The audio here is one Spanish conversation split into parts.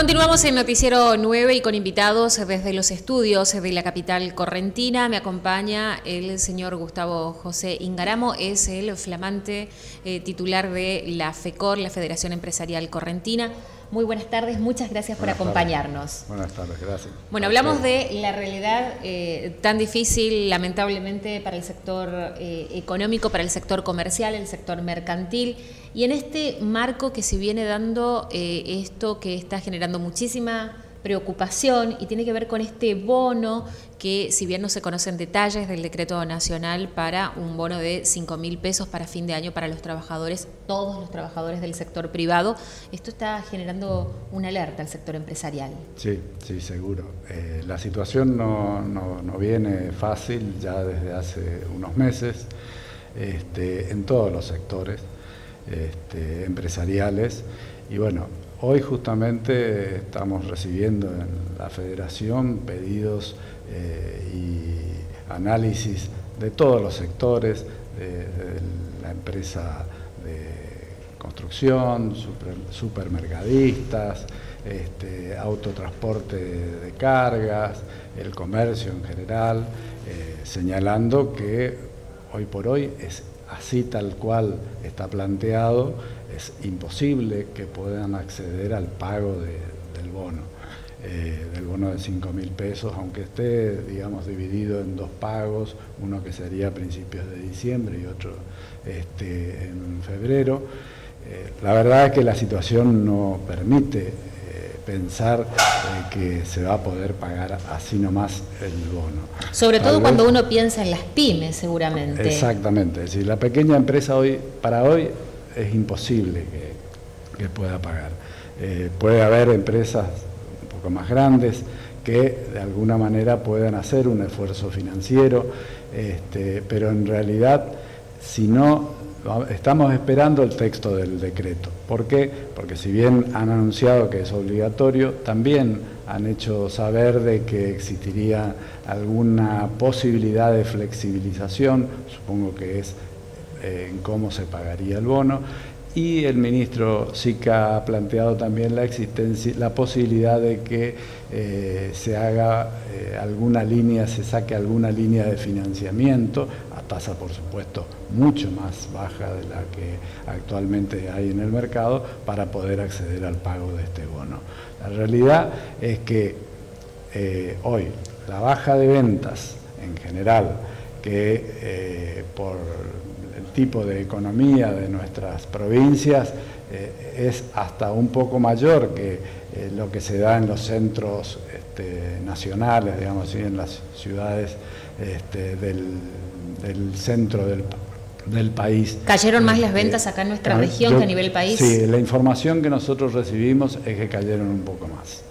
Continuamos en Noticiero 9 y con invitados desde los estudios de la capital correntina. Me acompaña el señor Gustavo José Ingaramo, es el flamante titular de la FECOR, la Federación Empresarial Correntina. Muy buenas tardes, muchas gracias por acompañarnos. Buenas tardes, gracias. Bueno, hablamos de la realidad tan difícil, lamentablemente, para el sector económico, para el sector comercial, el sector mercantil, y en este marco que se viene dando esto que está generando muchísima preocupación y tiene que ver con este bono que, si bien no se conocen detalles del decreto nacional, para un bono de 5.000 pesos para fin de año para los trabajadores, todos los trabajadores del sector privado, esto está generando una alerta al sector empresarial. Sí, sí, seguro. La situación no viene fácil ya desde hace unos meses en todos los sectores empresariales y bueno, hoy justamente estamos recibiendo en la Federación pedidos y análisis de todos los sectores, de la empresa de construcción, supermercadistas, autotransporte de cargas, el comercio en general, señalando que hoy por hoy es así tal cual está planteado, es imposible que puedan acceder al pago del bono de 5.000 pesos, aunque esté, digamos, dividido en dos pagos, uno que sería a principios de diciembre y otro en febrero. La verdad es que la situación no permite pensar que se va a poder pagar así nomás el bono. Sobre todo cuando uno piensa en las pymes, seguramente. Exactamente, es decir, la pequeña empresa para hoy es imposible que pueda pagar. Puede haber empresas un poco más grandes que de alguna manera puedan hacer un esfuerzo financiero, pero en realidad, si no, estamos esperando el texto del decreto. ¿Por qué? Porque si bien han anunciado que es obligatorio, también han hecho saber de que existiría alguna posibilidad de flexibilización, supongo que es en cómo se pagaría el bono, y el ministro Sica ha planteado también la posibilidad de que se haga se saque alguna línea de financiamiento a tasa, por supuesto, mucho más baja de la que actualmente hay en el mercado para poder acceder al pago de este bono. La realidad es que hoy la baja de ventas en general, que por el tipo de economía de nuestras provincias es hasta un poco mayor que lo que se da en los centros nacionales, digamos así, en las ciudades del centro del país. ¿Cayeron más las ventas acá en nuestra región que a nivel país? Sí, la información que nosotros recibimos es que cayeron un poco más.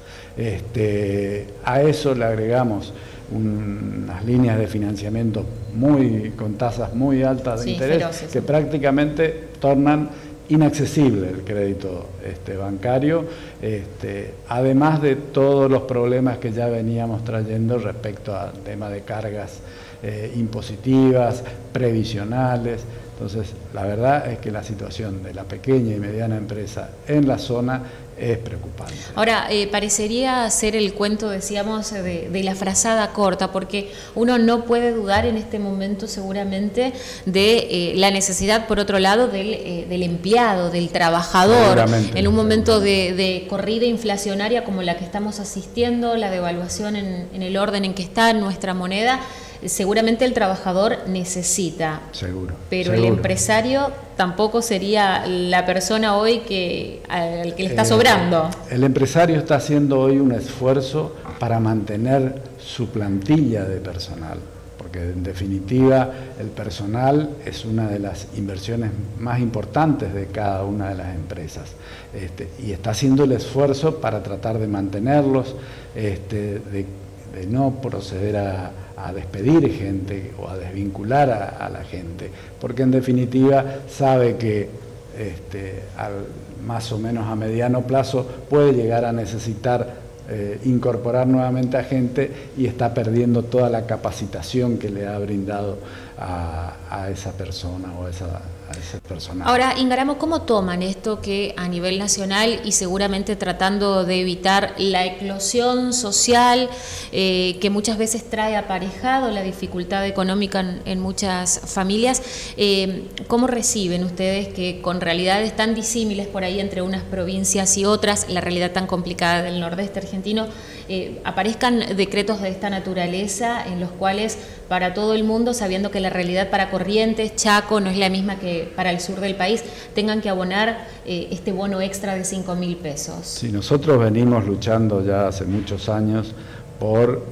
A eso le agregamos unas líneas de financiamiento con tasas muy altas de interés, feroces, que prácticamente tornan inaccesible el crédito bancario, además de todos los problemas que ya veníamos trayendo respecto al tema de cargas impositivas, previsionales. Entonces, la verdad es que la situación de la pequeña y mediana empresa en la zona es preocupante. Ahora, parecería ser el cuento, decíamos, de la frazada corta, porque uno no puede dudar en este momento seguramente de la necesidad, por otro lado, del empleado, del trabajador, en un momento de corrida inflacionaria como la que estamos asistiendo, la devaluación en el orden en que está nuestra moneda. Seguramente el trabajador necesita, seguro, pero el empresario tampoco sería la persona hoy al que le está sobrando. El empresario está haciendo hoy un esfuerzo para mantener su plantilla de personal, porque en definitiva el personal es una de las inversiones más importantes de cada una de las empresas, y está haciendo el esfuerzo para tratar de mantenerlos, de no proceder a despedir gente o a desvincular a la gente, porque en definitiva sabe que más o menos a mediano plazo puede llegar a necesitar incorporar nuevamente a gente y está perdiendo toda la capacitación que le ha brindado a esa persona o a ese personaje. Ahora, Ingaramo, ¿cómo toman esto que a nivel nacional y seguramente tratando de evitar la eclosión social que muchas veces trae aparejado la dificultad económica en muchas familias? ¿Cómo reciben ustedes que con realidades tan disímiles por ahí entre unas provincias y otras, la realidad tan complicada del nordeste argentino, aparezcan decretos de esta naturaleza en los cuales para todo el mundo, sabiendo que la realidad para Corrientes, Chaco, no es la misma que para el sur del país, tengan que abonar este bono extra de 5.000 pesos? Sí, nosotros venimos luchando ya hace muchos años por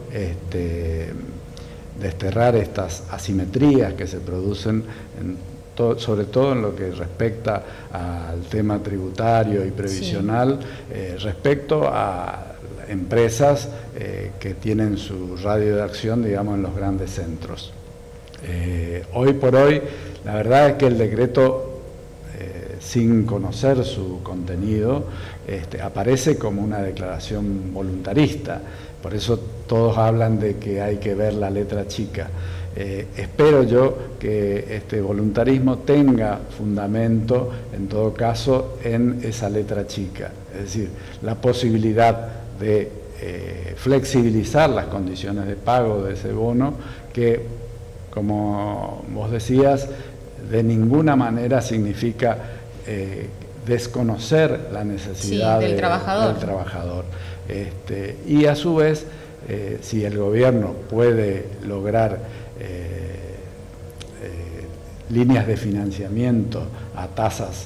desterrar estas asimetrías que se producen, sobre todo en lo que respecta al tema tributario y previsional, sí, respecto a empresas que tienen su radio de acción, digamos, en los grandes centros. Hoy por hoy, la verdad es que el decreto, sin conocer su contenido, aparece como una declaración voluntarista. Por eso todos hablan de que hay que ver la letra chica. Espero yo que este voluntarismo tenga fundamento, en todo caso, en esa letra chica. Es decir, la posibilidad de flexibilizar las condiciones de pago de ese bono, que, como vos decías, de ninguna manera significa desconocer la necesidad del trabajador. Y a su vez, si el gobierno puede lograr líneas de financiamiento a tasas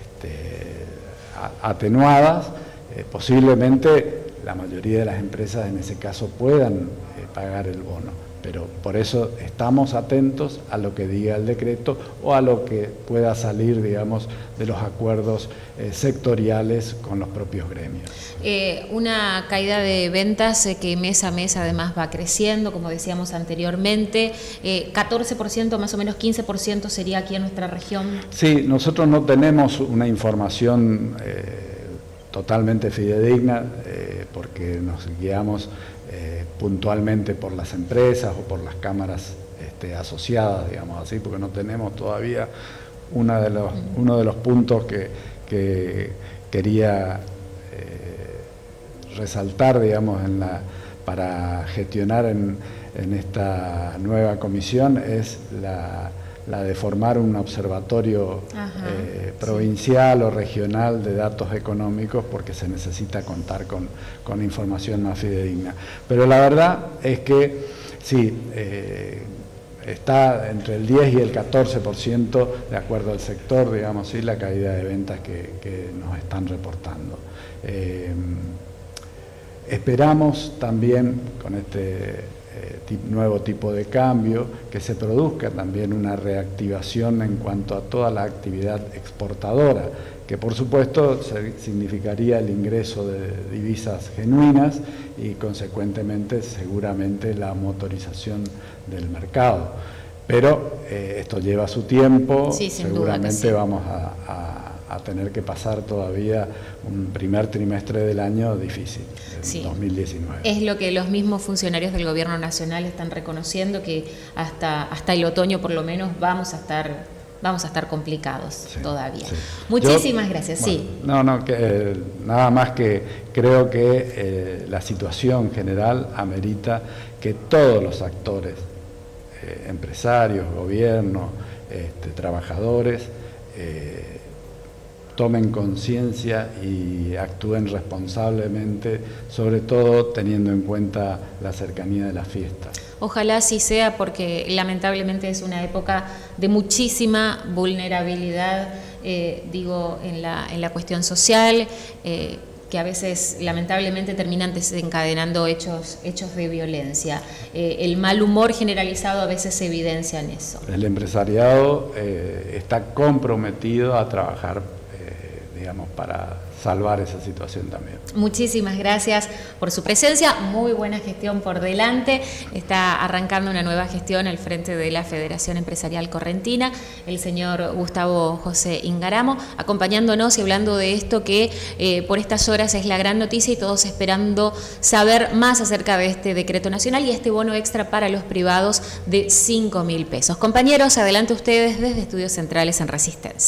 atenuadas, posiblemente la mayoría de las empresas en ese caso puedan pagar el bono, pero por eso estamos atentos a lo que diga el decreto o a lo que pueda salir, digamos, de los acuerdos sectoriales con los propios gremios. Una caída de ventas que mes a mes además va creciendo, como decíamos anteriormente, 14%, más o menos 15% sería aquí en nuestra región. Sí, nosotros no tenemos una información totalmente fidedigna, porque nos guiamos puntualmente por las empresas o por las cámaras asociadas, digamos así, porque no tenemos todavía uno de los puntos que quería resaltar, digamos, para gestionar en esta nueva comisión, es la de formar un observatorio provincial, sí, o regional de datos económicos, porque se necesita contar con información más fidedigna. Pero la verdad es que sí, está entre el 10 y el 14%, de acuerdo al sector, digamos, sí, la caída de ventas que nos están reportando. Esperamos también con este nuevo tipo de cambio que se produzca también una reactivación en cuanto a toda la actividad exportadora, que por supuesto significaría el ingreso de divisas genuinas y consecuentemente seguramente la motorización del mercado. Pero esto lleva su tiempo, sí, seguramente sí. Vamos a tener que pasar todavía un primer trimestre del año difícil, sí, 2019. Es lo que los mismos funcionarios del gobierno nacional están reconociendo, que hasta el otoño por lo menos vamos a estar complicados, sí, todavía. Sí. Muchísimas gracias. Bueno, sí. Nada más que creo que la situación general amerita que todos los actores, empresarios, gobierno, trabajadores, tomen conciencia y actúen responsablemente, sobre todo teniendo en cuenta la cercanía de las fiestas. Ojalá así sea, porque lamentablemente es una época de muchísima vulnerabilidad, digo, en la cuestión social, que a veces lamentablemente terminan desencadenando hechos de violencia. El mal humor generalizado a veces se evidencia en eso. El empresariado está comprometido a trabajar, digamos, para salvar esa situación también. Muchísimas gracias por su presencia, muy buena gestión por delante, está arrancando una nueva gestión al frente de la Federación Empresarial Correntina, el señor Gustavo José Ingaramo, acompañándonos y hablando de esto que por estas horas es la gran noticia y todos esperando saber más acerca de este decreto nacional y este bono extra para los privados de 5.000 pesos. Compañeros, adelante ustedes desde Estudios Centrales en Resistencia.